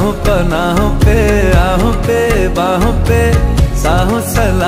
राहों पनाहों पे, आहों पे बाहों पे, साहों सलाहों